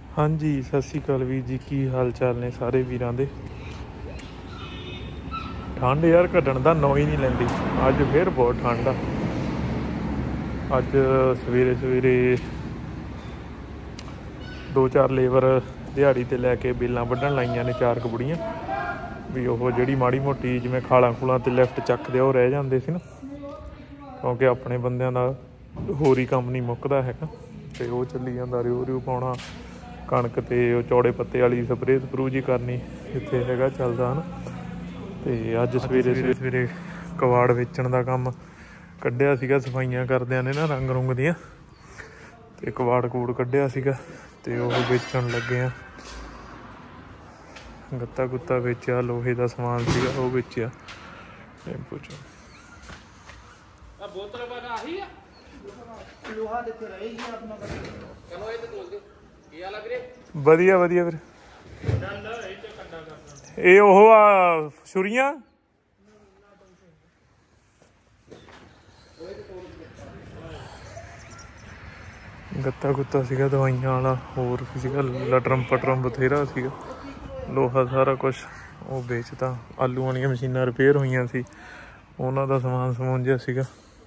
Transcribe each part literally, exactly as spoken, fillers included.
हाँ जी सत श्री अकाल वीर जी, की हाल चाल ने सारे वीरां दे। ठंड यार घटण दा नो ही नहीं लैंदी। अज फिर बहुत ठंड आ। अज सवेरे सवेरे दो चार लेबर दिहाड़ी ते लैके बेलां वड्ढण लाइयां ने, चार कबुड़ियां भी ओह जिहड़ी माड़ी मोटी जिवें खालां खूलां ते लिफ्ट चकदे ओह रह जांदे सी ना, क्योंकि अपने बंदियां दा होर ही काम नहीं मुक्कदा हैगा। ते ओह चली जांदा रिओ रिओ पाउणा, कणक ते ओह चौड़े पत्ते वाली स्प्रे स्प्रू जी करनी जिੱਥੇ हैगा चलदा है ना। ते अज सवेरे सवेरे कवाड़ वेचण दा काम कड्ढिया सीगा, सफाइयां करदियां ने ना रंग रुंग दियां, ते कवाड़ कूड़ कड्ढिया सीगा ते ओह वेचण लगे आ। गत्ता गुत्ता वेचिया, लोहे दा समान सीगा ओह वेचिया टेंपू च। बोतल आही है लोहा दित्ते रहेगी अपना चलो ਇਹ ਤੇ ਤੋਲ ਦਿਓ। ਕੀ ਹਾਲ ਆ ਵੀਰੇ? ਵਧੀਆ ਵਧੀਆ ਵੀਰ। ਚੱਲ ਇਹ ਤੇ ਕੰਡਾ ਕਰਦਾ ਇਹ ਉਹ ਆ ਛੁਰੀਆਂ ਗੱਤਾ ਗੁੱਤਾ ਸੀਗਾ, ਦਵਾਈਆਂ ਵਾਲਾ ਹੋਰ ਸੀਗਾ, ਲਟਰਮ ਪਟਰਮ ਬਥੇਰਾ ਸੀਗਾ, ਲੋਹਾ ਸਾਰਾ ਕੁਛ ਉਹ ਵੇਚਤਾ। ਆਲੂ ਵਾਲੀਆਂ ਮਸ਼ੀਨਾਂ ਰਿਪੇਅਰ ਹੋਈਆਂ ਸੀ, ਉਹਨਾਂ ਦਾ ਸਮਾਨ ਸਮੂਨ ਜਿਹਾ ਸੀਗਾ।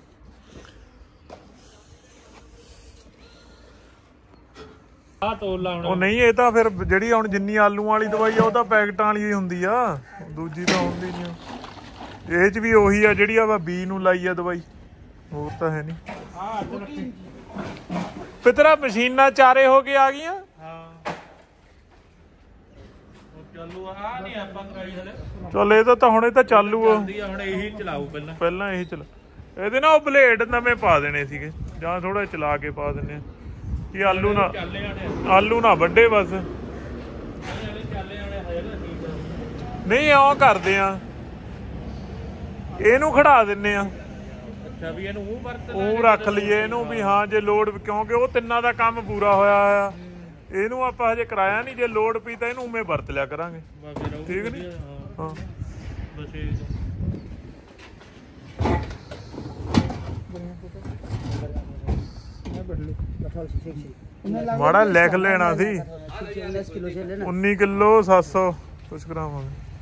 ਉਹ ਨਹੀਂ, ਇਹ ਤਾਂ ਫਿਰ ਜਿਹੜੀ ਹੁਣ ਜਿੰਨੀ ਆਲੂਆਂ ਵਾਲੀ ਦਵਾਈ ਆ ਉਹ ਤਾਂ ਪੈਕਟਾਂ ਵਾਲੀ ਹੀ ਹੁੰਦੀ ਆ, ਦੂਜੀ ਤਾਂ ਹੁੰਦੀ ਨਹੀਂ। ਇਹ 'ਚ ਵੀ ਉਹੀ ਆ ਜਿਹੜੀ ਆ ਬੀ ਨੂੰ ਲਾਈ ਆ ਦਵਾਈ, ਹੋਰ ਤਾਂ ਹੈ ਨਹੀਂ। ਪਿਤਰਾ ਮਸ਼ੀਨਾਂ ਚਾਰੇ ਹੋ ਕੇ ਆ ਗਈਆਂ। ਚੱਲ ਇਹ ਤਾਂ ਹੁਣ ਇਹ ਤਾਂ ਚਾਲੂ ਆ, ਪਹਿਲਾਂ ਇਹੀ ਚਲਾ। ਇਹਦੇ ਨਾ ਉਹ ਬਲੇਡ ਨਵੇਂ ਪਾ ਦੇਣੇ ਸੀਗੇ, ਜਾਂ ਥੋੜਾ ਚਲਾ ਕੇ ਪਾ ਦਿੰਦੇ ਆ ਕਿ ਆਲੂ ਨਾ ਆਲੂ ਨਾ ਵੱਡੇ। ਬਸ ਨਹੀਂ ਇਉਂ ਕਰਦੇ ਆ, ਇਹਨੂੰ ਖੜਾ ਦਿੰਨੇ ਆ, ਉਹ ਰੱਖ ਲਈਏ ਇਹਨੂੰ ਵੀ ਹਾਂ ਜੇ ਲੋੜ, ਕਿਉਂਕਿ ਉਹ ਤਿੰਨਾਂ ਦਾ ਕੰਮ ਪੂਰਾ ਹੋਇਆ ਆ। ਇਹਨੂੰ ਆਪਾਂ ਹਜੇ ਕਰਾਇਆ ਨਹੀਂ, ਜੇ ਲੋੜ ਪਈ ਤਾਂ ਇਹਨੂੰ ਉਵੇਂ ਵਰਤ ਲਿਆ ਕਰਾਂਗੇ, ਠੀਕ ਨੀ? ਹਾਂ ਮਾੜਾ ਲਿਖ ਲੈਣਾ ਸੀ। उन्नी किलो सात सौ कुछ ग्राम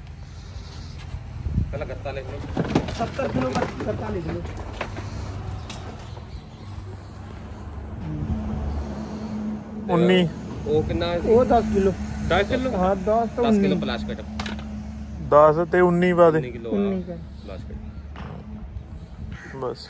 उन्नी दस किलो दस किलो हाँ दस दस किलो प्लास्टिक दस ते उन्नी पा दे बस।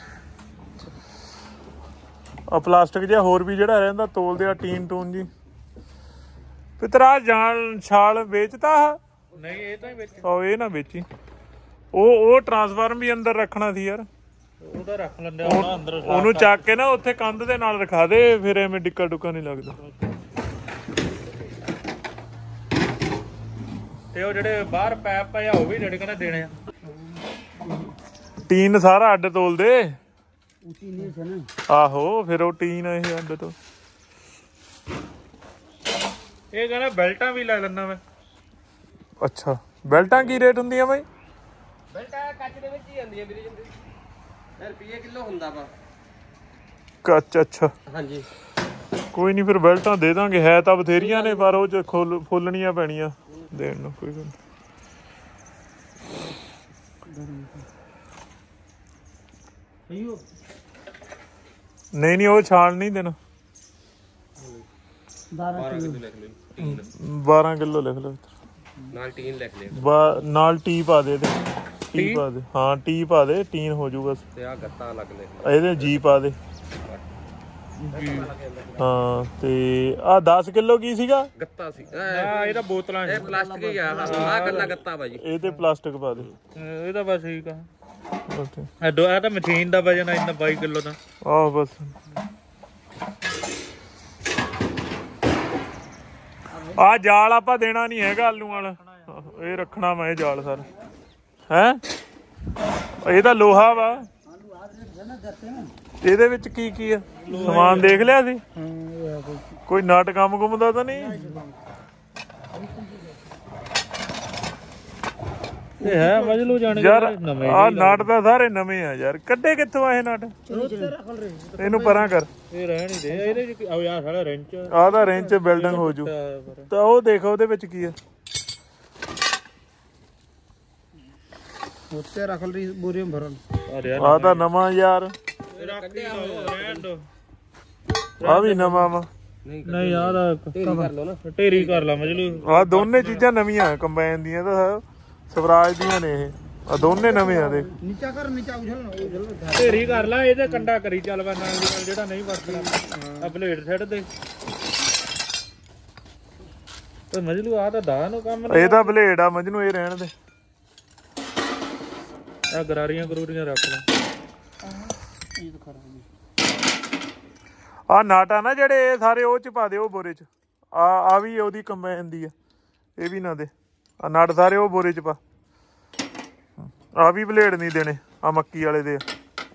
ਆ ਪਲਾਸਟਿਕ ਜਿਹਾ ਹੋਰ ਵੀ ਜਿਹੜਾ ਰਹਿੰਦਾ ਤੋਲਦੇ ਆ, ਟੀਨ ਟੂਨ ਜੀ। ਪਿਤਰਾ ਜਾਨ ਛਾਲ ਵੇਚਤਾ? ਨਹੀਂ ਇਹ ਤਾਂ ਵੇਚ ਉਹ ਇਹ ਨਾ ਵੇਚੀ। ਉਹ ਉਹ ਟਰਾਂਸਫਾਰਮ ਵੀ ਅੰਦਰ ਰੱਖਣਾ ਸੀ ਯਾਰ, ਉਹਦਾ ਰੱਖ ਲੈਂਦੇ ਆ ਅੰਦਰ, ਉਹਨੂੰ ਚੱਕ ਕੇ ਨਾ ਉੱਥੇ ਕੰਧ ਦੇ ਨਾਲ ਰਖਾ ਦੇ, ਫਿਰ ਐਵੇਂ ਡਿੱਕਾ ਡੁੱਕਾ ਨਹੀਂ ਲੱਗਦਾ। ਤੇ ਉਹ ਜਿਹੜੇ ਬਾਹਰ ਪੈਪ ਪਏ ਆ ਉਹ ਵੀ ਜਿਹੜੇ ਕਹਿੰਦੇ ਦੇਣੇ ਆ। ਟੀਨ ਸਾਰਾ ਅੱਡ ਤੋਲਦੇ ਆਹੋ, ਫਿਰ ਉਹ ਟੀਨ ਇਹ ਅੱਡ ਤੋਂ। ਇਹ ਕਹਿੰਦਾ ਬੈਲਟਾਂ ਵੀ ਲੈ ਲੈਣਾ ਮੈਂ। ਅੱਛਾ ਬੈਲਟਾਂ ਕੀ ਰੇਟ ਹੁੰਦੀਆਂ ਬਾਈ? ਬੈਲਟਾਂ ਕੱਚ ਦੇ ਵਿੱਚ ਹੀ ਆਉਂਦੀਆਂ ਵੀਰੇ, ਰੁਪਏ ਕਿਲੋ ਹੁੰਦਾ ਵਾ ਕੱਚ। ਅੱਛਾ ਹਾਂਜੀ ਕੋਈ ਨਹੀਂ, ਫਿਰ ਬੈਲਟਾਂ ਦੇ ਦਾਂਗੇ। ਹੈ ਤਾਂ ਬਥੇਰੀਆਂ ਨੇ ਪਰ ਉਹ ਚ ਖੋਲ ਫੁੱਲਣੀਆਂ ਪੈਣੀਆਂ ਦੇਣ ਨੂੰ, ਕੋਈ ਗੱਲ ਨਹੀਂ। ਨਹੀਂ ਉਹ ਛਾਲ ਨਹੀਂ ਦੇਣਾ। ਬਾਰਾਂ ਕਿਲੋ ਲਿਖ ਲਓ ਨਾਲ ਟੀਨ ਲਿਖ ਲਿਓ, ਨਾਲ ਟੀ ਪਾ ਦੇ, ਟੀ ਪਾ ਦੇ। ਹਾਂ ਟੀ ਪਾ ਦੇ, ਟੀਨ ਹੋ ਜੂ ਬਸ। ਤੇ ਆ ਗੱਤਾ ਲੱਗ ਲੈ ਇਹਦੇ ਜੀ ਪਾ ਦੇ। ਹਾਂ ਤੇ ਆ ਦਸ ਕਿਲੋ ਕੀ ਸੀਗਾ? ਗੱਤਾ ਸੀ ਇਹਦਾ, ਬੋਤਲਾਂ ਇਹ ਪਲਾਸਟਿਕ ਹੀ ਆ। ਆ ਗੱਲਾ ਗੱਤਾ ਭਾਜੀ, ਇਹ ਤੇ ਪਲਾਸਟਿਕ ਪਾ ਦੇ। ਇਹਦਾ ਬਸ ਠੀਕ ਆ। ਆ ਤਾਂ ਮਸ਼ੀਨ ਦਾ ਵਜਨ ਆ ਇੰਨਾ ਬਾਈ ਕਿਲੋ ਦਾ। ਆਹੋ ਬਸ ਆ ਜਾਲ ਆਪਾਂ ਦੇਣਾ ਨੀ ਹੈਗਾ ਆਲੂ ਵਾਲਾ, ਇਹ ਰੱਖਣਾ ਮੈਂ ਇਹ ਜਾਲ ਸਰ। ਹੈਂ ਇਹ ਤਾਂ ਲੋਹਾ ਵਾ, ਇਹਦੇ ਵਿੱਚ ਕੀ ਕੀ ਆ ਸਮਾਨ ਦੇਖ ਲਿਆ ਸੀ? ਕੋਈ ਨਟ ਕੰਮ ਕੁਮ ਦਾ ਤਾਂ ਨਹੀਂ? ਇਹ ਹੈ ਮਜਲੂ ਜਾਣ ਯਾਰ ਆ ਨਾਟ ਤਾਂ ਸਾਰੇ ਨਵੇਂ ਆ ਯਾਰ, ਕੱਢੇ ਕਿੱਥੋਂ ਆ ਇਹ ਨਾਟ? ਇਹਨੂੰ ਪਰਾਂ ਕਰ, ਇਹ ਰਹਿਣ ਹੀ ਦੇ ਇਹਦੇ ਚ। ਆ ਯਾਰ ਸਾਡਾ ਰੈਂਚ ਆ ਦਾ ਰੈਂਚ ਬਿਲਡਿੰਗ ਹੋ ਜੂ। ਤਾਂ ਉਹ ਦੇਖ ਉਹਦੇ ਵਿੱਚ ਕੀ ਆ, ਉੱਤੇ ਰੱਖ ਲਈ ਬੋਰੀਆਂ ਭਰਨ। ਆ ਤਾਂ ਨਵਾਂ ਯਾਰ, ਆ ਵੀ ਨਵਾਂ ਵਾ। ਨਹੀਂ ਯਾਰ ਢੇਰੀ ਕਰ ਲਾ ਮਜਲੂ। ਆ ਦੋਨੇ ਚੀਜ਼ਾਂ ਨਵੀਆਂ ਕੰਬਾਈਨ ਦੀਆਂ, ਤਾਂ ਸਵਰਾਜ ਦੀਆਂ ਨੇ ਇਹ। ਆ ਦੋਨੇ ਨਵੇਂ ਆ ਦੇਖ। ਨੀਚਾ ਕਰ, ਨੀਚਾ ਉਛਲ ਨਾ, ਢੇਰੀ ਕਰ ਲਾ ਇਹਦੇ ਕੰਡਾ ਕਰੀ ਚੱਲ ਵਾ ਨਾਲ ਦੀ ਨਾਲ, ਜਿਹੜਾ ਨਹੀਂ ਵਰਤਣਾ ਆ ਬਲੇਡ ਸੈੱਟ ਦੇ। ਤੇ ਮਜਲੂ ਆ ਤਾਂ ਦਾ ਨੂੰ ਕੰਮ ਇਹ ਤਾਂ ਬਲੇਡ ਆ ਮਜਨੂੰ, ਇਹ ਰਹਿਣ ਦੇ। ਆ ਗਰਾਰੀਆਂ ਗਰੂਰੀਆਂ ਰੱਖ ਲੈ। ਆ ਨਾਟਾ ਨਾ ਜਿਹੜੇ ਇਹ ਸਾਰੇ ਉਹ ਚ ਪਾ ਦੇ, ਉਹ ਬੋਰੇ ਚ। ਆ ਆ ਵੀ ਉਹਦੀ ਕੰਬਾਈਨ ਦੀ ਆ, ਇਹ ਵੀ ਨਾ ਦੇ। ਆ ਨਟ ਸਾਰੇ ਉਹ ਬੋਰੇ ਚ ਪਾ। ਆ ਵੀ ਬਲੇਡ ਨਹੀਂ ਦੇਣੇ, ਆ ਮੱਕੀ ਵਾਲੇ ਦੇ ਆ।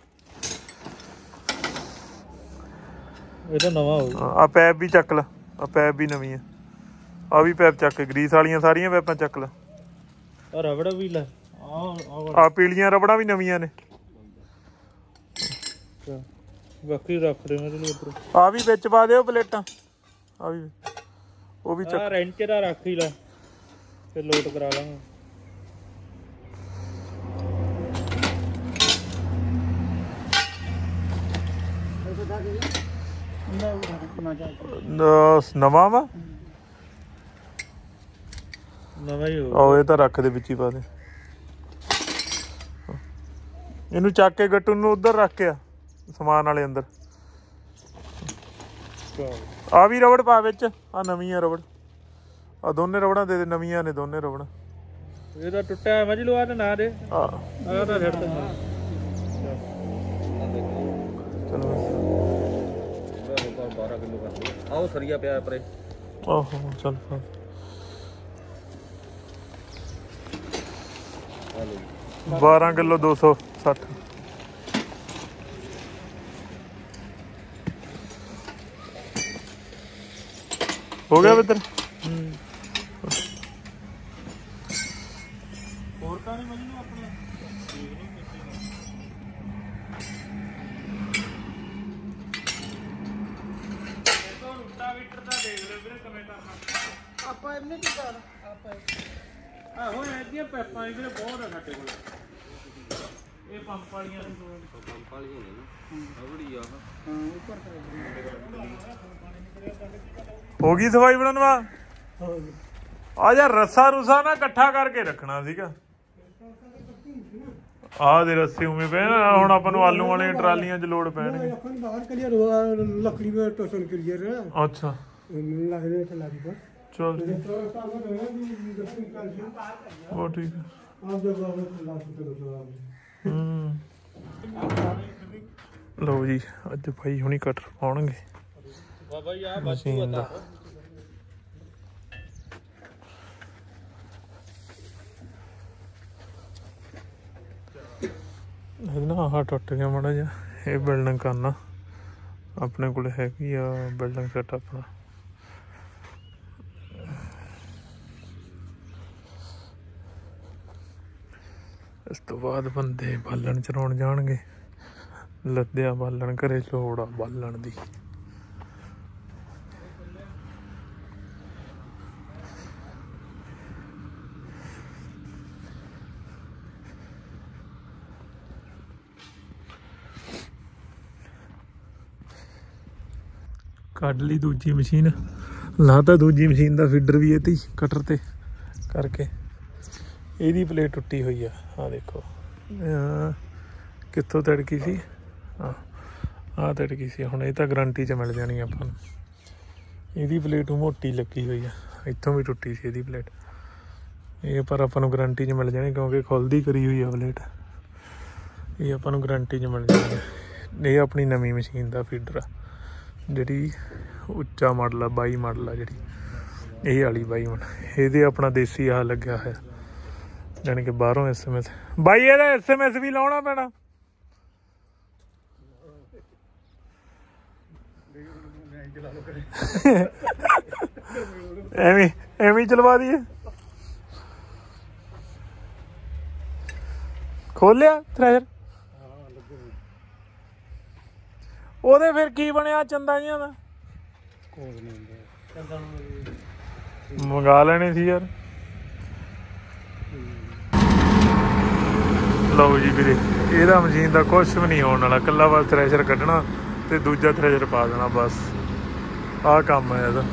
ਇਹ ਤਾਂ ਨਵਾਂ ਹੋਊ। ਆ ਪੈਪ ਵੀ ਚੱਕ ਲਾ, ਆ ਪੈਪ ਵੀ ਨਵੀਂ ਆ। ਆ ਵੀ ਪੈਪ ਚੱਕ, ਗਰੀਸ ਵਾਲੀਆਂ ਸਾਰੀਆਂ ਪੈਪਾਂ ਚੱਕ ਲਾ। ਆ ਰਬੜ ਵੀ ਲੈ। ਆ ਪੀਲੀਆਂ ਰਬੜਾਂ ਵੀ ਨਵੀਆਂ ਨੇ। ਬਾਕੀ ਰੱਖ ਦੇ ਮੈਂ ਤੈਨੂੰ ਉੱਪਰ। ਆ ਵੀ ਵਿੱਚ ਪਾ ਦਿਓ ਪਲੇਟਾਂ, ਆ ਵੀ ਉਹ ਵੀ ਚੱਕ। ਰੈਂਚ ਦਾ ਰੱਖ ਹੀ ਲੈ, ਫਿਰ ਲੋਟ ਕਰਾ ਲਾਂਗੇ। ਨਵਾਂ ਵਾ ਨਵਾਂ ਹੀ ਹੋ। ਆਹ ਇਹ ਤਾਂ ਰੱਖ ਦੇ ਵਿੱਚ ਹੀ ਪਾ ਦੇ। ਇਹਨੂੰ ਚੱਕ ਕੇ ਗੱਟੂ ਨੂੰ ਉਧਰ ਰੱਖ ਕੇ ਆ ਸਮਾਨ ਵਾਲੇ ਅੰਦਰ। ਆ ਵੀ ਰਬੜ ਪਾ ਵਿੱਚ, ਆ ਨਵੀਂ ਆ ਰਬੜ। ਆ ਦੋਨੇ ਰਬੜਾਂ ਦੇ ਦੇ, ਨਵੀਆਂ ਨੇ ਦੋਨੇ ਰਬੜਾਂ। ਇਹ ਤਾਂ ਟੁੱਟਿਆ ਮਜਲੂ ਆ ਨਾ ਦੇ। ਆ ਆ ਤਾਂ ਛੱਡ ਦੇ। ਚਲੋ ਬਾਰਾਂ ਕਿਲੋ ਕਰ ਲਓ। ਆਓ ਸਰੀਆ ਪਿਆ ਪਰੇ। ਆਹੋ ਚੱਲ ਬਾਰਾਂ ਕਿਲੋ ਦੋ ਸੌ ਸੱਠ। ਹੋ ਗਿਆ ਬਿੱਦਰ। ਹੋਰ ਤਾਂ ਨਹੀਂ ਮਜਲੂ ਆਪਣਾ। ਆਪਾਂ ਇਹਨੇ ਕੀ ਕਰ ਆਪਾਂ ਆਹੋ ਇਹਦੀਆਂ ਪੈਪਾਂ ਇਹਦੇ ਬਹੁਤ ਆ ਸਾਡੇ ਕੋਲ। ਇਹ ਪੰਪ ਵਾਲੀਆਂ ਨੇ, ਪੰਪ ਵਾਲੀਆਂ ਨੇ ਨਾ ਰਬੜੀ ਆ। ਹਾਂ ਉੱਪਰ ਹੋ ਗਈ ਸਫਾਈ ਬਣਨਵਾ। ਆ ਯਾਰ ਰੱਸਾ ਰੁਸਾ ਨਾ ਇਕੱਠਾ ਕਰਕੇ ਰੱਖਣਾ ਸੀਗਾ। ਆਹ ਦੇ ਰੱਸੇ ਉਵੇਂ ਪਏ ਨਾ, ਹੁਣ ਆਪਾਂ ਨੂੰ ਆਲੂ ਵਾਲੀਆਂ ਟਰਾਲੀਆਂ 'ਚ ਲੋੜ ਪੈਣਗੇ। लकड़ी में टोसन क्लियर है। अच्छा लगने के लागी पर चल वो ठीक है। आप जब ला सकते हो हम्म लो जी अज भाई हुणी कटर पाउणगे बाबा जी आ मशीन दा। ना आह टुट गया माड़ा जा। ये बिल्डिंग करना अपने को हैगी आ बिल्डिंग सैट अपना। इस तो बाद बंदे बालन चराउण जाणगे। लद्दिया बालन घरे लोड़ आ बालन दी। ਕੱਢ ਲਈ ਦੂਜੀ ਮਸ਼ੀਨ, ਲਾਤਾ ਦੂਜੀ ਮਸ਼ੀਨ ਦਾ ਫੀਡਰ ਵੀ ਇਹ ਤੇ ਕਟਰ ਤੇ ਕਰਕੇ। ਇਹਦੀ ਪਲੇਟ ਟੁੱਟੀ ਹੋਈ ਆ, ਆ ਦੇਖੋ ਕਿੱਥੋਂ ਤੜਕੀ ਸੀ। ਹਾਂ ਆਹ ਤੜਕੀ ਸੀ। ਹੁਣ ਇਹ ਤਾਂ ਗਰੰਟੀ 'ਚ ਮਿਲ ਜਾਣੀ ਆਪਾਂ ਨੂੰ। ਇਹਦੀ ਪਲੇਟ ਮੋਟੀ ਲੱਗੀ ਹੋਈ ਆ, ਇੱਥੋਂ ਵੀ ਟੁੱਟੀ ਸੀ ਇਹਦੀ ਪਲੇਟ। ਇਹ ਪਰ ਆਪਾਂ ਨੂੰ ਗਰੰਟੀ 'ਚ ਮਿਲ ਜਾਣੀ ਕਿਉਂਕਿ ਖੁੱਲਦੀ ਕਰੀ ਹੋਈ ਆ ਪਲੇਟ। ਇਹ ਆਪਾਂ ਨੂੰ ਗਰੰਟੀ 'ਚ ਮਿਲ ਜਾਣੀ। ਇਹ ਆਪਣੀ ਨਵੀਂ ਮਸ਼ੀਨ ਦਾ ਫੀਡਰ ਆ ਜਿਹੜੀ ਉੱਚਾ ਮਾਡਲ ਆ, ਬਾਈ ਮਾਡਲ ਆ ਜਿਹੜੀ ਇਹ ਵਾਲੀ ਬਾਈ ਹੁਣ। ਇਹਦੇ ਆਪਣਾ ਦੇਸੀ ਆਹ ਲੱਗਿਆ ਹੋਇਆ, ਜਾਣੀ ਕਿ ਬਾਹਰੋਂ ਐਸ ਐਮ ਐਸ। ਬਾਈ ਇਹਦਾ ਐਸ ਐਮ ਐਸ ਵੀ ਲਾਉਣਾ ਪੈਣਾ। ਐਵੇਂ ਐਵੇਂ ਚਲਵਾ ਦਈਏ। ਖੋਲਿਆ ਥ੍ਰੈਸ਼ਰ ਉਹਦੇ ਫਿਰ ਕੀ ਬਣਿਆ ਚੰਦਾ ਜਿਹਾ ਦਾ ਮੰਗਾ ਲੈਣੇ ਸੀ ਯਾਰ। ਲਓ ਜੀ ਵੀਰੇ ਇਹਦਾ ਮਸ਼ੀਨ ਦਾ ਕੁਛ ਵੀ ਨਹੀਂ ਹੋਣ ਵਾਲਾ, ਇਕੱਲਾ ਬਸ ਥ੍ਰੈਸ਼ਰ ਕੱਢਣਾ ਤੇ ਦੂਜਾ ਥ੍ਰੈਸ਼ਰ ਪਾ ਦੇਣਾ, ਬਸ ਆਹ ਕੰਮ ਹੈ ਇਹਦਾ।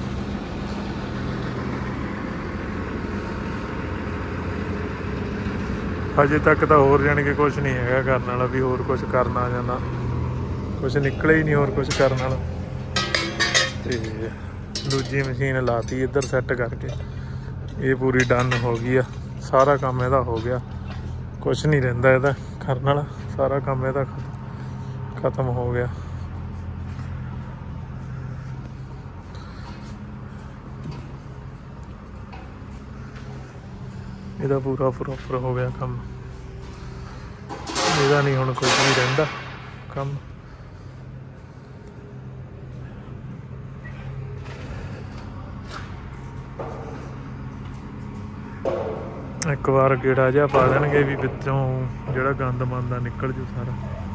ਹਜੇ ਤੱਕ ਤਾਂ ਹੋਰ ਜਾਣੀ ਕਿ ਕੁਛ ਨਹੀਂ ਹੈਗਾ ਕਰਨ ਵਾਲਾ, ਵੀ ਹੋਰ ਕੁਛ ਕਰਨਾ ਜਾਂਦਾ ਕੁਛ ਨਿਕਲੇ ਹੀ ਨਹੀਂ ਹੋਰ ਕੁਛ ਕਰਨ ਵਾਲਾ। ਤੇ ਦੂਜੀ ਮਸ਼ੀਨ ਲਾਤੀ ਇੱਧਰ ਸੈੱਟ ਕਰਕੇ, ਇਹ ਪੂਰੀ ਡਨ ਹੋ ਗਈ ਆ, ਸਾਰਾ ਕੰਮ ਇਹਦਾ ਹੋ ਗਿਆ, ਕੁਛ ਨਹੀਂ ਰਹਿੰਦਾ ਇਹਦਾ ਕਰਨ ਵਾਲਾ, ਸਾਰਾ ਕੰਮ ਇਹਦਾ ਖਤਮ ਹੋ ਗਿਆ। ਇਹਦਾ ਪੂਰਾ ਪ੍ਰੋਪਰ ਹੋ ਗਿਆ ਕੰਮ, ਇਹਦਾ ਨਹੀਂ ਹੁਣ ਕੁਝ ਵੀ ਰਹਿੰਦਾ ਕੰਮ। ਇੱਕ ਵਾਰ ਗੇੜਾ ਜਿਹਾ ਪਾ ਦੇਣਗੇ ਵੀ ਵਿੱਚੋਂ ਜਿਹੜਾ ਗੰਦ ਮੰਦ ਨਿਕਲ ਜੂ ਸਾਰਾ।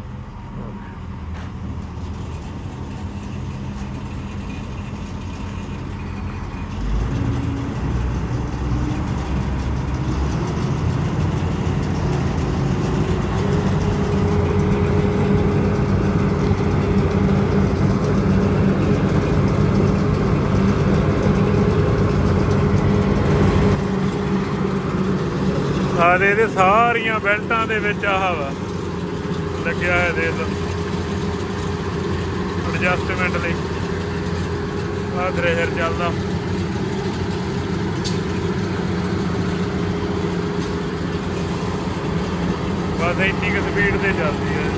ਆਹ ਇਹਦੇ ਸਾਰੀਆਂ ਬੈਲਟਾਂ ਦੇ ਵਿੱਚ ਆਹ ਵਾ ਲੱਗਿਆ ਹੋਇਆ, ਦੇਖ ਲਓ ਐਡਜਸਟਮੈਂਟ ਲਈ। ਆਹ ਥ੍ਰੈਸ਼ਰ ਚੱਲਦਾ, ਬਸ ਇੰਨੀ ਕੁ ਸਪੀਡ ਤੇ ਚੱਲਦੀ ਹੈ।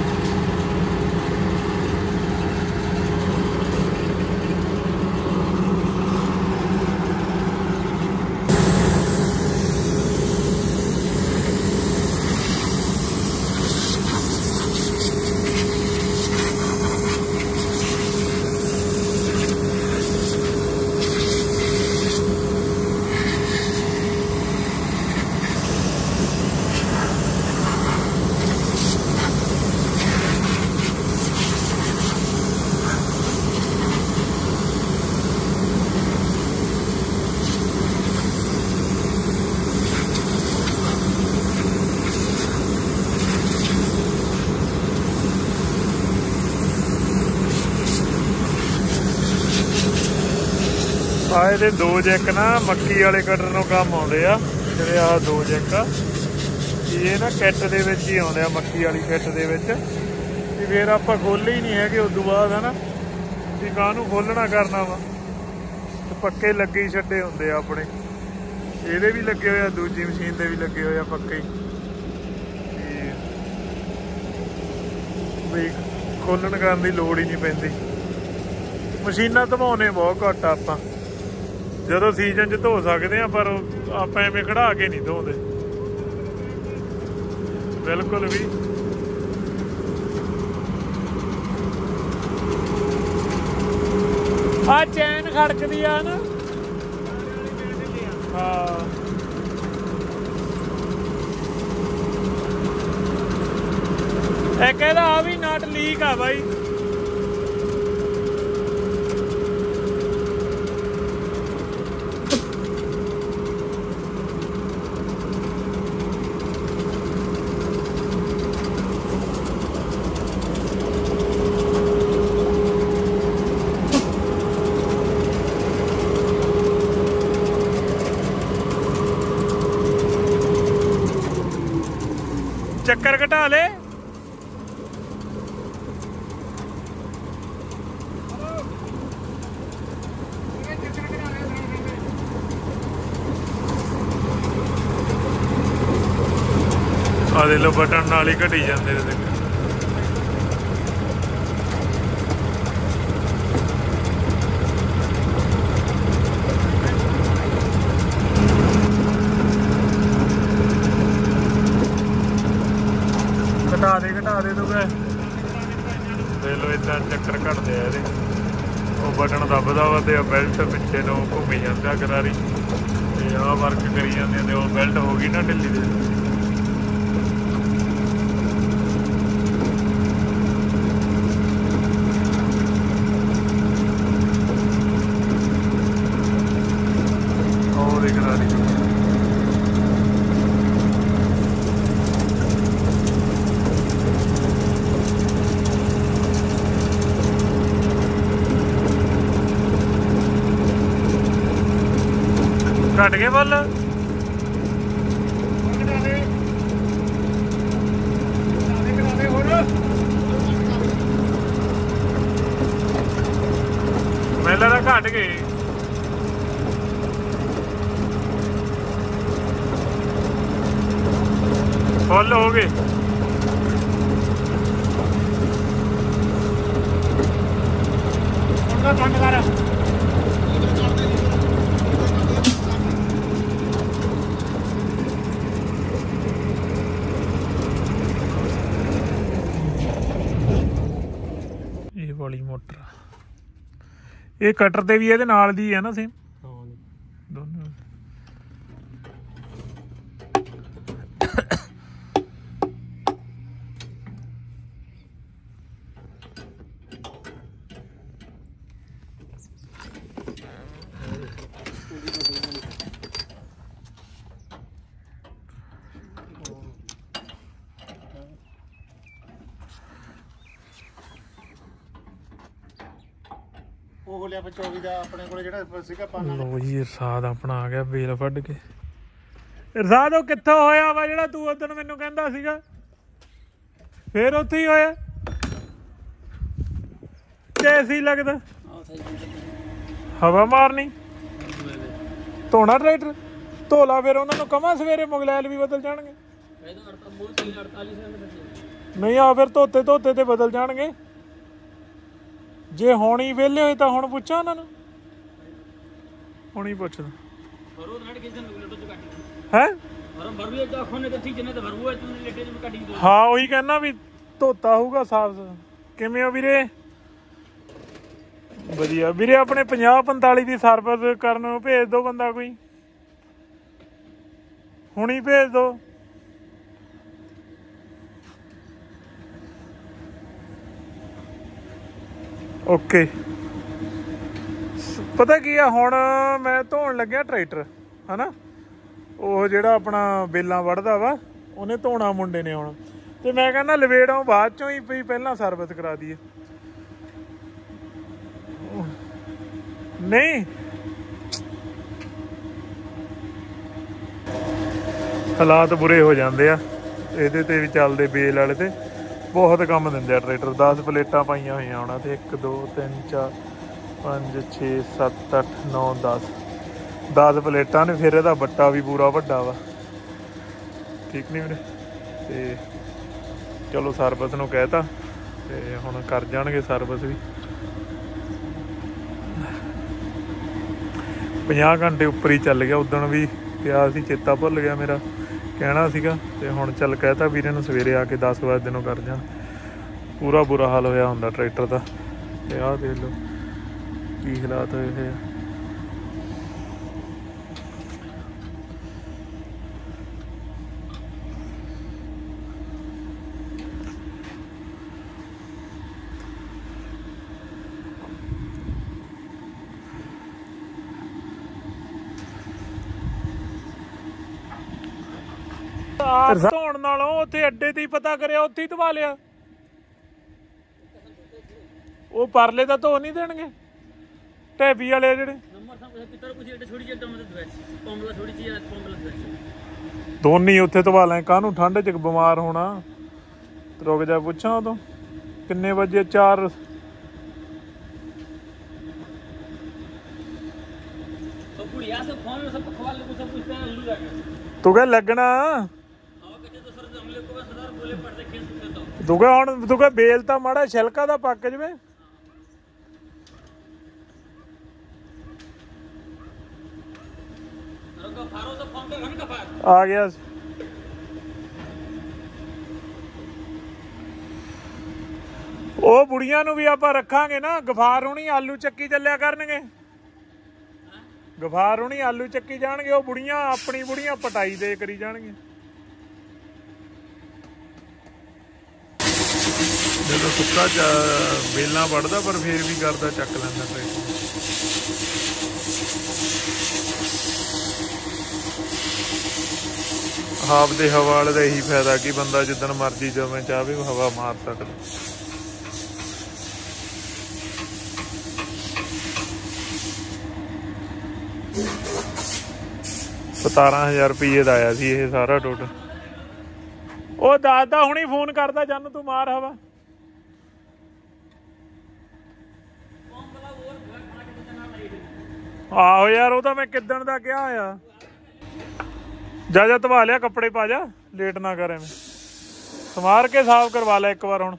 ਆ ਇਹਦੇ ਦੋ ਜੈਕ ਨਾ ਮੱਕੀ ਵਾਲੇ ਕਟਰ ਨੂੰ ਕੰਮ ਆਉਂਦੇ ਆ, ਜਿਹੜੇ ਆਹ ਦੋ ਜੈਕ ਆ ਇਹ ਨਾ ਕਿੱਟ ਦੇ ਵਿੱਚ ਹੀ ਆਉਂਦੇ ਆ, ਮੱਕੀ ਵਾਲੀ ਕਿੱਟ ਦੇ ਵਿੱਚ। ਤੇ ਫਿਰ ਆਪਾਂ ਖੋਲੇ ਹੀ ਨਹੀਂ ਹੈਗੇ ਉਦੋਂ ਬਾਅਦ, ਹੈ ਨਾ ਵੀ ਕਾਹਨੂੰ ਖੋਲਣਾ ਕਰਨਾ ਵਾ, ਤੇ ਪੱਕੇ ਲੱਗੇ ਹੀ ਛੱਡੇ ਹੁੰਦੇ ਆ ਆਪਣੇ। ਇਹਦੇ ਵੀ ਲੱਗੇ ਹੋਏ ਆ, ਦੂਜੀ ਮਸ਼ੀਨ ਦੇ ਵੀ ਲੱਗੇ ਹੋਏ ਆ ਪੱਕੇ ਹੀ, ਵੀ ਖੋਲਣ ਕਰਨ ਦੀ ਲੋੜ ਹੀ ਨਹੀਂ ਪੈਂਦੀ। ਮਸ਼ੀਨਾਂ ਧਵਾਉਣੇ ਬਹੁਤ ਘੱਟ ਆ ਆਪਾਂ, ਜਦੋਂ ਸੀਜ਼ਨ 'ਚ ਧੋ ਸਕਦੇ ਆ, ਪਰ ਆਪਾਂ ਐਵੇਂ ਖੜਾ ਕੇ ਨਹੀਂ ਧੋਂਦੇ ਬਿਲਕੁਲ ਵੀ। ਆ ਚੈਨ ਖੜਕਦੀ ਆ ਨਾ, ਹਾਂ ਇਹ ਕਹਿੰਦਾ ਆ ਵੀ ਨਟ ਲੀਕ ਆ ਬਾਈ। ਚੱਕਰ ਘਟਾ ਲੈ, ਆ ਦੇ ਲੋ ਬਟਨ ਨਾਲ ਹੀ ਘਟੀ ਜਾਂਦੇ ਨੇ। ਘਟਾ ਦੇ ਘਟਾ ਦੇ ਤੂੰ ਦੇਖ ਲਓ ਏਦਾਂ ਚੱਕਰ ਘਟਦੇ ਆ ਇਹਦੇ। ਉਹ ਬਟਨ ਦੱਬਦਾ ਵਾ ਤੇ ਬੈਲਟ ਪਿੱਛੇ ਨੂੰ ਘੁੰਮੀ ਜਾਂਦਾ ਕਰਾਰੀ, ਤੇ ਆਹ ਵਰਕ ਕਰੀ ਜਾਂਦੇ ਤੇ ਉਹ ਬੈਲਟ ਹੋ ਗਈ ਨਾ ਢਿੱਲੀ ਦੇ। ਦੇ ਕਰਾਰੀ ਘਟ ਗਏ ਬੋਲ ਪਹਿਲਾਂ ਤਾਂ ਘਟ ਗਏ ਫੁੱਲ ਹੋ ਗਏ ਉਹਨਾਂ ਬੰਦ ਕਰ ਇਹ ਵਾਲੀ ਮੋਟਰ ਇਹ ਕਟਰ ਤੇ ਵੀ ਇਹਦੇ ਨਾਲ ਦੀ ਹੈ ਨਾ ਸੇਮ ਦੋਨੋਂ ਉਹ ਲਿਆ ਚੌਵੀ ਦਾ ਆਪਣੇ ਕੋਲ ਜਿਹੜਾ ਸੀਗਾ ਪਾਣਾ ਲੋ ਜੀ ਇਰਸ਼ਾਦ ਆਪਣਾ ਆ ਗਿਆ ਬੇਲ ਵੱਢ ਕੇ ਇਰਸ਼ਾਦ ਉਹ ਕਿੱਥੋਂ ਹੋਇਆ ਵਾ ਜਿਹੜਾ ਤੂੰ ਉਦੋਂ ਮੈਨੂੰ ਕਹਿੰਦਾ ਸੀਗਾ ਫੇਰ ਉੱਥੇ ਹੀ ਹੋਇਆ ਕੈਸੀ ਲੱਗਦਾ ਹਵਾ ਮਾਰਨੀ ਧੋਣਾ ਟਰੈਕਟਰ ਧੋਲਾ ਫਿਰ ਉਹਨਾਂ ਨੂੰ ਕਵਾਂ ਸਵੇਰੇ ਮੁਗਲੈਲ ਵੀ ਬਦਲ ਜਾਣਗੇ ਨਹੀਂ ਆ ਫਿਰ ਧੋਤੇ ਧੋਤੇ ਤੇ ਬਦਲ ਜਾਣਗੇ ਜੇ ਹੁਣ ਹੀ ਵਿਹਲੇ ਹੋਏ ਤਾਂ ਹੁਣ ਪੁੱਛਾਂ ਉਹਨਾਂ ਨੂੰ ਹੁਣ ਹੀ ਪੁੱਛਦਾ ਹੈ ਹਾਂ ਉਹੀ ਕਹਿੰਦਾ ਵੀ ਧੋਤਾ ਹੋਊਗਾ ਸਾਫ ਕਿਵੇਂ ਹੋ ਵੀਰੇ ਵਧੀਆ ਵੀਰੇ ਆਪਣੇ ਪੰਜਾਹ ਪੰਤਾਲੀ ਦੀ ਸਰਵਿਸ ਕਰਨ ਨੂੰ ਭੇਜ ਦੋ ਬੰਦਾ ਕੋਈ ਹੁਣੀ ਭੇਜ ਦੋ ਓਕੇ ਪਤਾ ਕੀ ਆ ਹੁਣ ਮੈਂ ਧੋਣ ਲੱਗਿਆ ਟਰੈਕਟਰ ਹਨਾ ਉਹ ਜਿਹੜਾ ਆਪਣਾ ਬੇਲਾਂ ਵੜਦਾ ਵਾ ਉਹਨੇ ਧੋਣਾ ਮੁੰਡੇ ਨੇ ਹੁਣ ਤੇ ਮੈਂ ਕਹਿੰਦਾ ਲਵੇੜੋਂ ਬਾਅਦ ਚੋਂ ਹੀ ਪਈ ਪਹਿਲਾਂ ਸਰਵਿਸ ਕਰਾ ਦਈਏ ਨਹੀਂ ਹਾਲਾਤ ਬੁਰੇ ਹੋ ਜਾਂਦੇ ਆ ਇਹਦੇ ਤੇ ਵੀ ਚੱਲਦੇ ਬੇਲ ਵਾਲੇ ਤੇ ਬਹੁਤ ਕੰਮ ਦਿੰਦੇ ਆ ਟਰੈਕਟਰ ਦਸ ਪਲੇਟਾਂ ਪਾਈਆਂ ਹੋਈਆਂ ਉਹਨਾਂ ਤੇ ਇੱਕ ਦੋ ਤਿੰਨ ਚਾਰ ਪੰਜ ਛੇ ਸੱਤ ਅੱਠ ਨੌ ਦਸ ਦਸ ਪਲੇਟਾਂ ਨੇ ਫਿਰ ਇਹਦਾ ਬੱਟਾ ਵੀ ਪੂਰਾ ਵੱਡਾ ਵਾ ਠੀਕ ਨਹੀਂ ਵੀਰੇ ਤੇ ਚਲੋ ਸਰਵਿਸ ਨੂੰ ਕਹਿਤਾ ਤੇ ਹੁਣ ਕਰ ਜਾਣਗੇ ਸਰਵਿਸ ਵੀ ਪੰਜਾਹ ਘੰਟੇ ਉੱਪਰ ਹੀ ਚੱਲ ਗਿਆ ਉਦਣ ਵੀ ਪਿਆ ਸੀ ਚੇਤਾ ਭੁੱਲ ਗਿਆ ਮੇਰਾ ਕਹਿਣਾ ਸੀਗਾ ਤੇ ਹੁਣ ਚੱਲ ਕਹਿਤਾ ਵੀਰੇ ਨੂੰ ਸਵੇਰੇ ਆ ਕੇ ਦਸ ਵਜੇ ਨੂੰ ਕਰ ਜਾਣ ਪੂਰਾ ਬੁਰਾ ਹਾਲ ਹੋਇਆ ਹੁੰਦਾ ਟਰੈਕਟਰ ਦਾ ਤੇ ਆਹ ਦੇਖ ਲਓ ਕੀ ਹਾਲਾਤ ਹੋਏ ਹੋਏ ਆ ਧੋਣ ਨਾਲੋਂ ਉੱਥੇ ਅੱਡੇ ਤੇ ਹੀ ਪਤਾ ਕਰਿਆ ਉੱਥੇ ਹੀ ਧਵਾ ਲਿਆ ਉਹ ਪਰਲੇ ਤਾਂ ਧੋ ਨਹੀਂ ਦੇਣਗੇ ਢੇਬੀ ਵਾਲੇ ਜਿਹੜੇ ਦੋਨੀ ਉੱਥੇ ਧਵਾ ਲੈ ਕਾਹਨੂੰ ਠੰਡ ਚ ਬਿਮਾਰ ਹੋਣਾ ਰੁਕ ਜਾ ਪੁੱਛਾਂ ਉਦੋਂ ਕਿੰਨੇ ਵਜੇ ਚਾਰ ਤੂੰ ਕਹਿ ਲੱਗਣਾ ਤੂੰ ਕਹਿ ਹੁਣ ਤੂੰ ਕਹਿ ਬੇਲ ਤਾਂ ਮਾੜਾ ਛਿਲਕਾ ਦਾ ਪੱਕ ਜਵੇ ਆ ਗਿਆ ਉਹ ਬੁੜੀਆਂ ਨੂੰ ਵੀ ਆਪਾਂ ਰੱਖਾਂਗੇ ਨਾ ਗਫਾਰ ਹੋਣੀ ਆਲੂ ਚੱਕੀ ਚੱਲਿਆ ਕਰਨਗੇ ਗਫਾਰ ਹੋਣੀ ਆਲੂ ਚੱਕੀ ਜਾਣਗੇ ਉਹ ਬੁੜੀਆਂ ਆਪਣੀ ਬੁੜੀਆਂ ਪਟਾਈ ਦੇ ਕਰੀ ਜਾਣਗੇ ਜਦੋਂ ਸੁੱਕਾ ਬੇਲਾਂ ਵੜਦਾ ਪਰ ਫੇਰ ਵੀ ਕਰਦਾ ਚੱਕ ਲੈਂਦਾ ਟਰੈਕਟਰ ਆਪਦੇ ਹਵਾ ਵਾਲੇ ਦਾ ਇਹੀ ਫਾਇਦਾ ਕਿ ਬੰਦਾ ਜਿੱਦਣ ਮਰਜੀ ਜਿਵੇਂ ਚਾਹਵੇ ਉਹ ਹਵਾ ਮਾਰ ਸਕਦਾ। ਸਤਾਰਾਂ ਹਜ਼ਾਰ ਰੁਪਈਏ ਦਾ ਆਇਆ ਸੀ ਇਹ ਸਾਰਾ ਟੋਟਲ। ਉਹ ਦੱਸਦਾ ਹੁਣੀ ਫੋਨ ਕਰਦਾ ਜਨ ਤੂੰ ਮਾਰ ਹਵਾ। ਆਹੋ ਯਾਰ ਉਹ ਤਾਂ ਮੈਂ ਕਿੱਦਣ ਦਾ ਕਿਹਾ ਆ। ਜਾ ਜਾ ਧਵਾ ਲਿਆ ਕੱਪੜੇ ਪਾ ਜਾ, ਲੇਟ ਨਾ ਕਰ ਐਵੇਂ। ਸਮਾਰ ਕੇ ਸਾਫ਼ ਕਰਵਾ ਲੈ ਇੱਕ ਵਾਰ। ਹੁਣ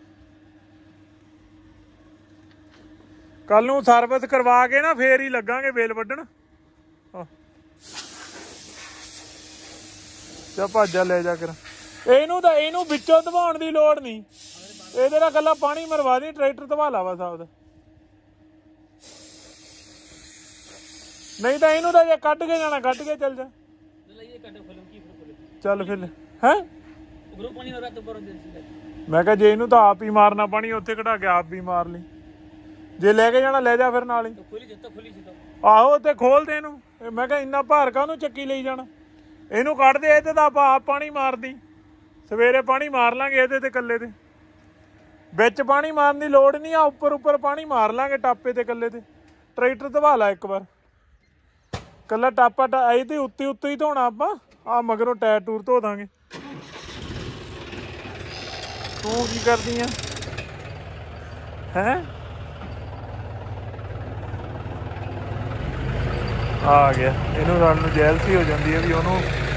ਕੱਲ ਨੂੰ ਸਰਵਿਸ ਕਰਵਾ ਕੇ ਨਾ ਫੇਰ ਹੀ ਲੱਗਾਂਗੇ ਵੇਲ ਵੱਢਣ। ਜਾ ਭਾਜਾ ਲੈ ਜਾ ਕਰ। ਇਹਨੂੰ ਤਾਂ ਇਹਨੂੰ ਵਿੱਚੋਂ ਧਵਾਉਣ ਦੀ ਲੋੜ ਨਹੀਂ, ਇਹਦੇ ਨਾਲ ਗੱਲਾਂ ਪਾਣੀ ਮਰਵਾ ਦੀ, ਟਰੈਕਟਰ ਧਵਾ ਲਾ ਬਸ ਆਪਦਾ। ਨਹੀਂ ਤਾਂ ਇਹਨੂੰ ਤਾਂ ਜੇ ਕੱਢ ਕੇ ਜਾਣਾ ਕੱਢ ਕੇ ਚੱਲ ਜਾ। ਚੱਲ ਫਿਰ ਹੈ ਮੈਂ ਕਿਹਾ ਜੇ ਇਹਨੂੰ ਤਾਂ ਆਪ ਹੀ ਮਾਰਨਾ ਪਾਣੀ ਉੱਥੇ ਕਢਾ ਕੇ ਆਪ ਵੀ ਮਾਰ ਲਈ। ਜੇ ਲੈ ਕੇ ਜਾਣਾ ਲੈ ਜਾ ਫਿਰ ਨਾਲ ਹੀ। ਆਹੋ ਉੱਥੇ ਖੋਲ ਦੇ ਇਹਨੂੰ। ਮੈਂ ਕਿਹਾ ਇੰਨਾ ਭਾਰ ਕਾਹਨੂੰ ਚੱਕੀ ਲਈ ਜਾਣਾ, ਇਹਨੂੰ ਕੱਢ ਦੇ। ਇਹਦੇ ਤਾਂ ਆਪਾਂ ਆਪ ਪਾਣੀ ਮਾਰਦੀ, ਸਵੇਰੇ ਪਾਣੀ ਮਾਰ ਲਾਂਗੇ ਇਹਦੇ ਤੇ ਕੱਲੇ ਤੇ। ਵਿੱਚ ਪਾਣੀ ਮਾਰਨ ਦੀ ਲੋੜ ਨਹੀਂ ਆ, ਉੱਪਰ ਉੱਪਰ ਪਾਣੀ ਮਾਰ ਲਾਂਗੇ ਟਾਪੇ ਤੇ ਕੱਲੇ ਤੇ। ਟਰੈਕਟਰ ਧਵਾ ਲਾ ਇੱਕ ਵਾਰ, ਕੱਲਾ ਟਾਪਾ ਇਹ ਤੇ ਉੱਤੇ ਉੱਤੇ ਹੀ ਧੋਣਾ ਆਪਾਂ। ਆ ਮਗਰੋਂ ਟਾਇਰ ਟੂਰ ਧੋ ਦਾਂਗੇ। ਤੂੰ ਕੀ ਕਰਦੀ ਆ ਹੈਂ? ਆ ਗਿਆ। ਇਹਨੂੰ ਰਣ ਨੂੰ ਜੈਲਸੀ ਹੋ ਜਾਂਦੀ ਹੈ ਵੀ ਉਹਨੂੰ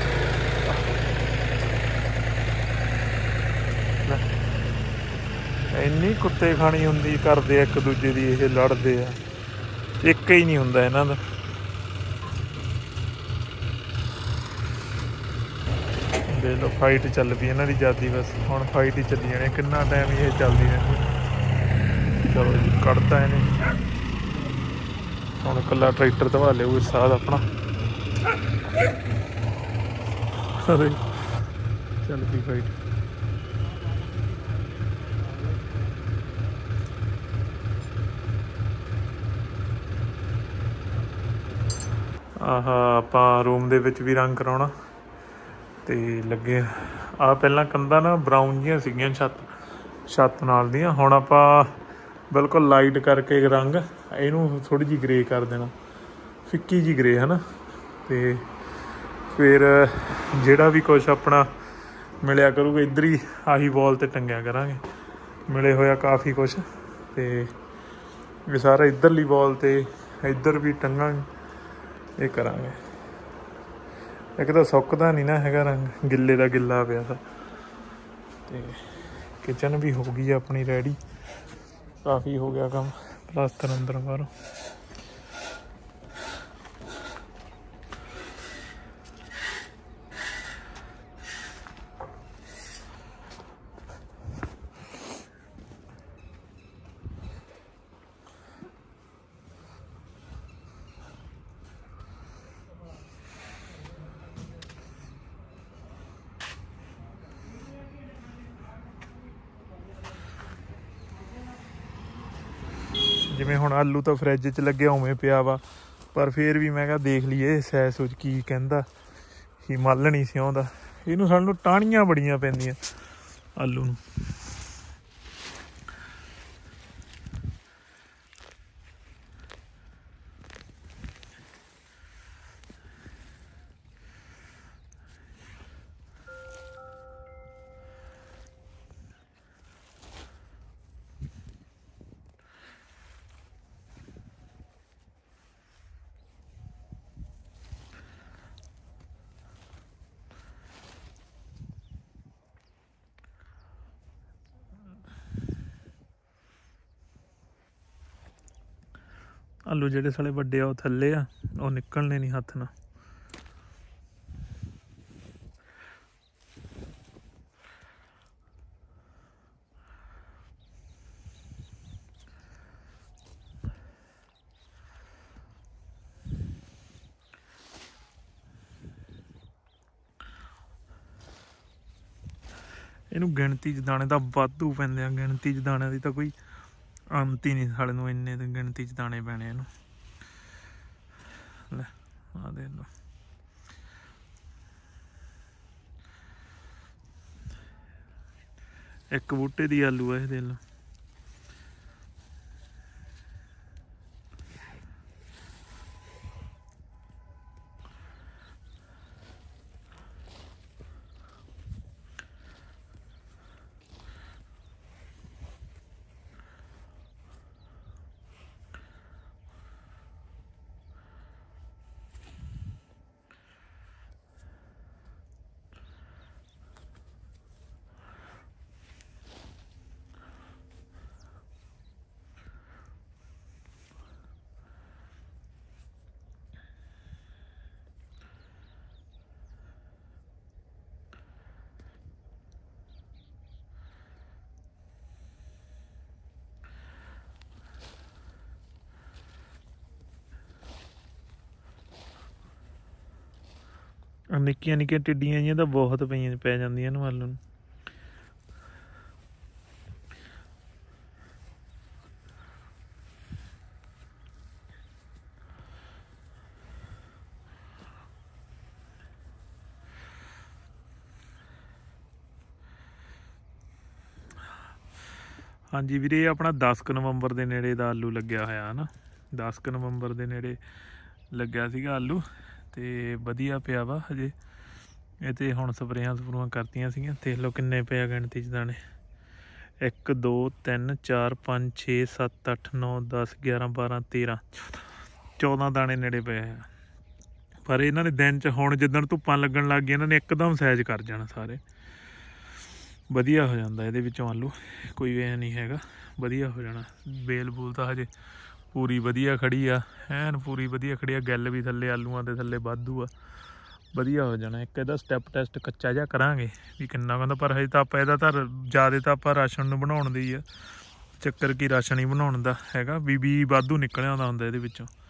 ਇੰਨੀ ਕੁੱਤੇ ਖਾਣੀ ਹੁੰਦੀ ਕਰਦੇ ਆ ਇੱਕ ਦੂਜੇ ਦੀ। ਇਹ ਲੜਦੇ ਆ, ਇੱਕ ਹੀ ਨਹੀਂ ਹੁੰਦਾ ਇਹਨਾਂ ਦਾ। ਦੇਖ ਲਓ ਫਾਈਟ ਚੱਲ ਪਈ ਇਹਨਾਂ ਦੀ ਜਿਆਦੀ। ਬਸ ਹੁਣ ਫਾਈਟ ਹੀ ਚੱਲੀ ਜਾਣੀ, ਕਿੰਨਾ ਟਾਈਮ ਇਹ ਚੱਲਦੀ ਰਹਿੰਦੀ। ਚਲੋ ਜੀ ਕੱਢਤਾ ਇਹਨੇ। ਹੁਣ ਇਕੱਲਾ ਟਰੈਕਟਰ ਧਵਾ ਲਿਓ ਇਸ ਸਾਲ ਆਪਣਾ। ਚੱਲ ਪਈ ਫਾਈਟ। ਆਹ ਆਪਾਂ ਰੂਮ ਦੇ ਵਿੱਚ ਵੀ ਰੰਗ ਕਰਾਉਣਾ ਤੇ ਲੱਗੇ। ਆਹ ਪਹਿਲਾਂ ਕੰਧਾਂ ਨਾ ਬਰਾਊਨ ਜਿਹੀਆਂ ਸੀਗੀਆਂ ਛੱਤ ਛੱਤ ਨਾਲ ਦੀਆਂ। ਹੁਣ ਆਪਾਂ ਬਿਲਕੁਲ ਲਾਈਟ ਕਰਕੇ ਰੰਗ ਇਹਨੂੰ ਥੋੜ੍ਹੀ ਜਿਹੀ ਗਰੇ ਕਰ ਦੇਣਾ, ਫਿੱਕੀ ਜਿਹੀ ਗਰੇ ਹੈ ਨਾ। ਅਤੇ ਫਿਰ ਜਿਹੜਾ ਵੀ ਕੁਛ ਆਪਣਾ ਮਿਲਿਆ ਕਰੂਗਾ ਇੱਧਰ ਹੀ ਆਹੀ ਵਾਲ 'ਤੇ ਟੰਗਿਆ ਕਰਾਂਗੇ। ਮਿਲੇ ਹੋਇਆ ਕਾਫੀ ਕੁਛ, ਅਤੇ ਇਹ ਸਾਰਾ ਇੱਧਰਲੀ ਵਾਲ 'ਤੇ ਇੱਧਰ ਵੀ ਟੰਗਾਂਗੇ। ਇਹ ਕਰਾਂਗੇ। ਇੱਕ ਤਾਂ ਸੁੱਕਦਾ ਨਹੀਂ ਨਾ ਹੈਗਾ ਰੰਗ, ਗਿੱਲੇ ਦਾ ਗਿੱਲਾ ਪਿਆ ਤਾ। ਅਤੇ ਕਿਚਨ ਵੀ ਹੋ ਗਈ ਆਪਣੀ ਰੈਡੀ, ਕਾਫੀ ਹੋ ਗਿਆ ਕੰਮ। ਪਲਾਸਟਰ ਅੰਦਰ ਬਾਹਰੋਂ। ਜਿਵੇਂ ਹੁਣ ਆਲੂ ਤਾਂ ਫਰਿੱਜ 'ਚ ਲੱਗਿਆ ਉਵੇਂ ਪਿਆ ਵਾ, ਪਰ ਫਿਰ ਵੀ ਮੈਂ ਕਿਹਾ ਦੇਖ ਲਈਏ ਸਹਿ ਸੁਚ ਕੀ ਕਹਿੰਦਾ। ਕਿ ਮੱਲ ਨਹੀਂ ਸੀ ਆਉਂਦਾ ਇਹਨੂੰ, ਸਾਨੂੰ ਟਾਹਣੀਆਂ ਬੜੀਆਂ ਪੈਂਦੀਆਂ ਆਲੂ ਨੂੰ। ਆਲੂ ਜਿਹੜੇ ਸਾਲੇ ਵੱਡੇ ਆ ਉਹ ਥੱਲੇ ਆ, ਉਹ ਨਿਕਲਣੇ ਨਹੀਂ ਹੱਥ ਨਾਲ। ਇਹਨੂੰ ਗਿਣਤੀ 'ਚ ਦਾਣੇ ਤਾਂ ਵਾਧੂ ਪੈਂਦੇ ਆ। ਗਿਣਤੀ 'ਚ ਦਾਣਿਆਂ ਦੀ ਤਾਂ ਕੋਈ ਅੰਤ ਹੀ ਨਹੀਂ ਸਾਲੇ ਨੂੰ। ਇੰਨੇ ਤਾਂ ਗਿਣਤੀ 'ਚ ਦਾਣੇ ਪੈਣੇ ਇਹਨੂੰ। ਲੈ ਆ ਦੇਖ ਲਓ। ਇੱਕ ਬੂਟੇ ਦੀ ਆਲੂ ਆ ਇਹ ਦੇਖ ਲਓ। ਨਿੱਕੀਆਂ ਨਿੱਕੀਆਂ ਟਿੱਡੀਆਂ ਜਿਹੀਆਂ ਤਾਂ ਬਹੁਤ ਪਈਆਂ ਪੈ ਜਾਂਦੀਆਂ ਇਹਨੂੰ ਆਲੂ ਨੂੰ। ਹਾਂਜੀ ਵੀਰੇ, ਇਹ ਆਪਣਾ ਦਸ ਕੁ ਨਵੰਬਰ ਦੇ ਨੇੜੇ ਦਾ ਆਲੂ ਲੱਗਿਆ ਹੋਇਆ ਹੈ ਨਾ। ਦਸ ਕੁ ਨਵੰਬਰ ਦੇ ਨੇੜੇ ਲੱਗਿਆ ਸੀਗਾ ਆਲੂ, ਤੇ ਵਧੀਆ ਪਿਆ ਵਾ ਹਜੇ। ਇਹ ਤੇ ਹੁਣ ਸਪਰੇਆਂ ਸਪਰੂਆਂ ਕਰਤੀਆਂ ਸੀਗੀਆਂ। ਦੇਖ ਲਓ ਕਿੰਨੇ ਪਿਆ ਗਿਣਤੀ 'ਚ ਦਾਣੇ। ਇੱਕ ਦੋ ਤਿੰਨ ਚਾਰ ਪੰਜ ਛੇ ਸੱਤ ਅੱਠ ਨੌ ਦਸ ਗਿਆਰਾਂ ਬਾਰਾਂ ਤੇਰਾਂ ਚੌਦਾਂ ਦਾਣੇ ਨੇੜੇ ਪਏ ਆ। ਪਰ ਇਹਨਾਂ ਨੇ ਦਿਨ 'ਚ ਹੁਣ ਜਿੱਦਣ ਧੁੱਪਾਂ ਲੱਗਣ ਲੱਗ ਗਈਆਂ ਇਹਨਾਂ ਨੇ ਇੱਕਦਮ ਸਾਈਜ਼ ਕਰ ਜਾਣਾ ਸਾਰੇ। ਵਧੀਆ ਹੋ ਜਾਂਦਾ ਇਹਦੇ ਵਿੱਚੋਂ ਆਲੂ, ਕੋਈ ਐ ਨਹੀਂ ਹੈਗਾ, ਵਧੀਆ ਹੋ ਜਾਣਾ। ਬੇਲ ਬੂਲ ਤਾਂ ਹਜੇ ਪੂਰੀ ਵਧੀਆ ਖੜੀ ਆ, ਐਨ ਪੂਰੀ ਵਧੀਆ ਖੜੀ ਆ। ਗੱਲ ਵੀ ਥੱਲੇ ਆਲੂਆਂ ਦੇ ਥੱਲੇ ਵਾਧੂ ਆ, ਵਧੀਆ ਹੋ ਜਾਣਾ। ਇੱਕ ਇਹਦਾ ਸਟੈਪ ਟੈਸਟ ਕੱਚਾ ਜਿਹਾ ਕਰਾਂਗੇ ਵੀ ਕਿੰਨਾ ਕਹਿੰਦਾ, ਪਰ ਹਜੇ ਤਾਂ ਆਪਾਂ ਇਹਦਾ ਤਾਂ ਜ਼ਿਆਦਾ ਤਾਂ ਆਪਾਂ ਰਾਸ਼ਨ ਨੂੰ ਬਣਾਉਣ ਦੀ ਆ ਚੱਕਰ, ਕੀ ਰਾਸ਼ਨ ਹੀ ਬਣਾਉਣ ਦਾ ਹੈਗਾ। ਵੀ ਵੀ ਵਾਧੂ ਨਿਕਲਿਆ ਆਉਂਦਾ ਹੁੰਦਾ ਇਹਦੇ ਵਿੱਚੋਂ।